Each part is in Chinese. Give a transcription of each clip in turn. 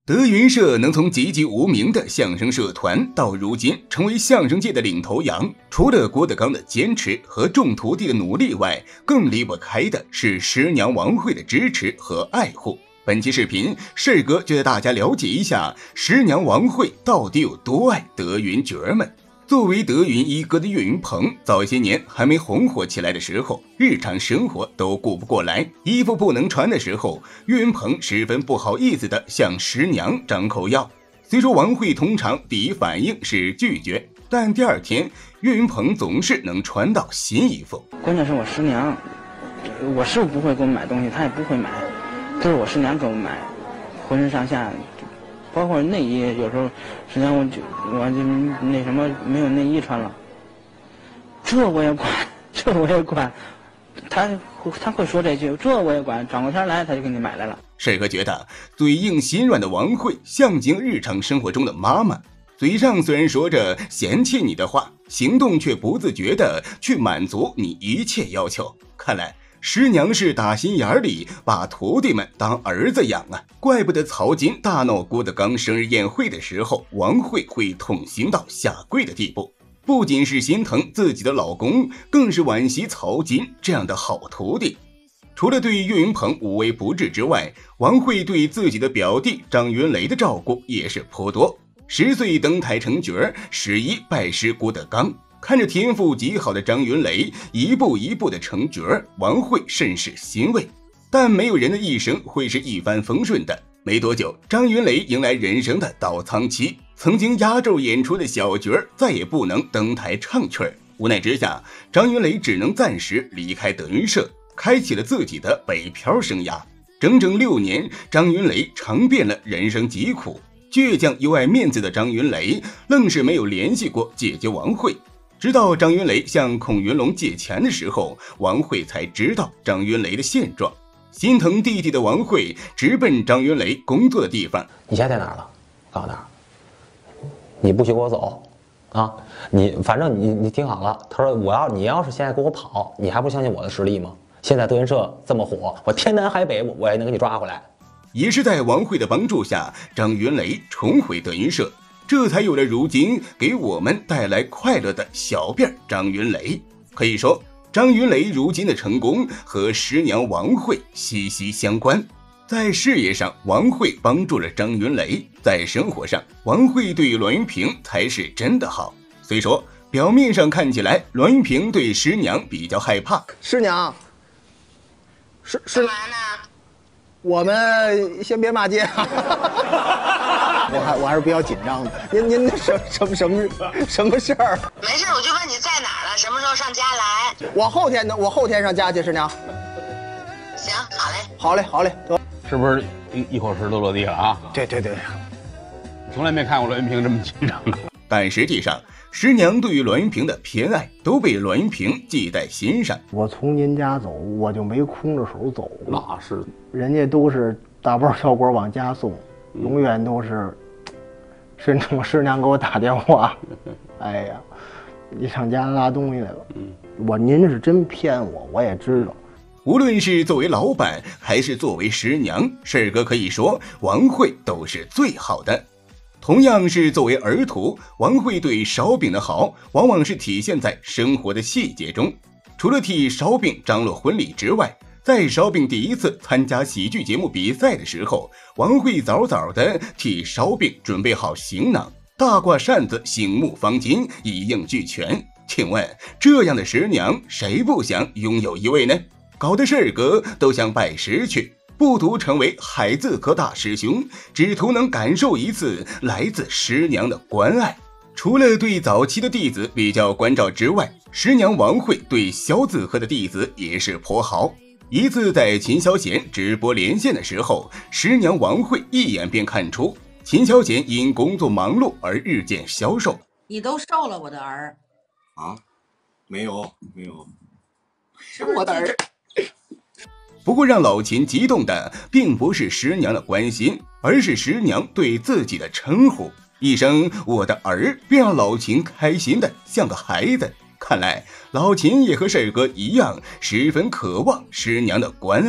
德云社能从籍籍无名的相声社团到如今成为相声界的领头羊，除了郭德纲的坚持和众徒弟的努力外，更离不开的是师娘王慧的支持和爱护。本期视频，世哥就带大家了解一下师娘王慧到底有多爱德云角儿们。作为德云一哥的岳云鹏，早些年还没红火起来的时候，日常生活都顾不过来，衣服不能穿的时候，岳云鹏十分不好意思地向师娘张口要。虽说王慧通常第一反应是拒绝，但第二天岳云鹏总是能穿到新衣服。 关键是我师娘，我师傅不会给我买东西，她也不会买，都是我师娘给我买，浑身上下。包括内衣，有时候师娘我就那什么没有内衣穿了，这我也管，他会说这句，这我也管，转过天来他就给你买来了。 帅哥觉得嘴硬心软的王慧像极日常生活中的妈妈，嘴上虽然说着嫌弃你的话，行动却不自觉地去满足你一切要求。看来师娘是打心眼里把徒弟们当儿子养啊，怪不得曹金大闹郭德纲生日宴会的时候，王慧会痛心到下跪的地步。不仅是心疼自己的老公，更是惋惜曹金这样的好徒弟。除了对岳云鹏无微不至之外，王慧对自己的表弟张云雷的照顾也是颇多。10岁登台成角，11拜师郭德纲。看着天赋极好的张云雷一步一步的成角，王慧甚是欣慰。但没有人的一生会是一帆风顺的，没多久，张云雷迎来人生的倒仓期，曾经压轴演出的小角再也不能登台唱曲，无奈之下，张云雷只能暂时离开德云社，开启了自己的北漂生涯。整整6年，张云雷尝遍了人生疾苦，倔强又爱面子的张云雷愣是没有联系过姐姐王慧。直到张云雷向孔云龙借钱的时候，王慧才知道张云雷的现状。心疼弟弟的王慧直奔张云雷工作的地方。 你家在哪儿了？告诉他，你不许给我走啊！反正你听好了。他说你要是现在给我跑，你还不相信我的实力吗？现在德云社这么火，我天南海北我也能给你抓回来。 也是在王慧的帮助下，张云雷重回德云社。这才有了如今给我们带来快乐的小辫张云雷。可以说，张云雷如今的成功和师娘王慧息息相关。在事业上，王慧帮助了张云雷；在生活上，王慧对栾云平才是真的好。虽说表面上看起来栾云平对师娘比较害怕。 师娘，干嘛呢？我们先别骂街啊。我还是比较紧张的。您那什么事儿？ 没事，我就问你在哪儿了，什么时候上家来？ 我后天上家去，师娘。 行，好嘞。 好嘞，得。 是不是一口石头落地了啊？ 对。 从来没看过栾云平这么紧张的。 但实际上，师娘对于栾云平的偏爱都被栾云平记在心上。 我从您家走，我就没空着手走。 那是， 人家都是大包小裹往家送，永远都是甚至我师娘给我打电话，哎呀，你上家拉东西来了。您是真骗我，我也知道。 无论是作为老板还是作为师娘，世哥可以说王慧都是最好的。同样是作为儿徒，王慧对烧饼的好往往是体现在生活的细节中。除了替烧饼张罗婚礼之外，在烧饼第一次参加喜剧节目比赛的时候，王慧早早的替烧饼准备好行囊，大褂扇子醒目方巾一应俱全。请问这样的师娘谁不想拥有一位呢？搞得世哥都想拜师去，不图成为海字科大师兄，只图能感受一次来自师娘的关爱。除了对早期的弟子比较关照之外，师娘王慧对萧字科的弟子也是颇好。一次在秦霄贤直播连线的时候，师娘王慧一眼便看出秦霄贤因工作忙碌而日渐消瘦。 你都瘦了，我的儿。 啊，没有，是我的儿。 不过让老秦激动的并不是师娘的关心，而是师娘对自己的称呼。一声我的儿便让老秦开心的像个孩子。看来老秦也和帅哥一样，十分渴望师娘的关爱。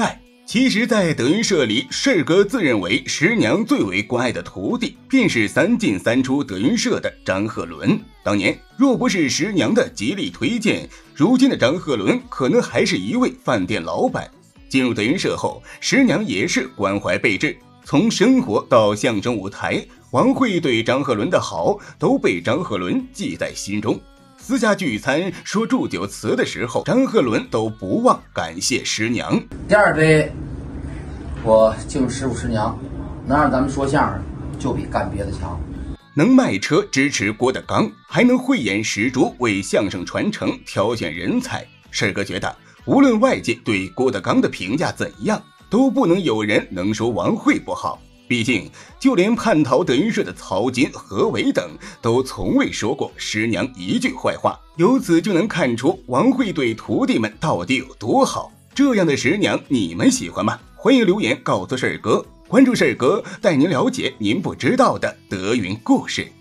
其实在德云社里，事儿哥自认为师娘最为关爱的徒弟便是3进3出德云社的张鹤伦。当年若不是师娘的极力推荐，如今的张鹤伦可能还是一位饭店老板。进入德云社后，师娘也是关怀备至，从生活到相声舞台，王慧对张鹤伦的好都被张鹤伦记在心中。私下聚餐说祝酒词的时候，张鹤伦都不忘感谢师娘。 第2杯，我敬师傅师娘，能让咱们说相声就比干别的强。 能卖车支持郭德纲，还能慧眼识珠为相声传承挑选人才。事儿哥觉得，无论外界对郭德纲的评价怎样，都不能有人能说王慧不好。毕竟就连叛逃德云社的曹金、何伟等都从未说过师娘一句坏话，由此就能看出王慧对徒弟们到底有多好。这样的师娘你们喜欢吗？欢迎留言告诉事儿哥，关注事儿哥，带您了解您不知道的德云故事。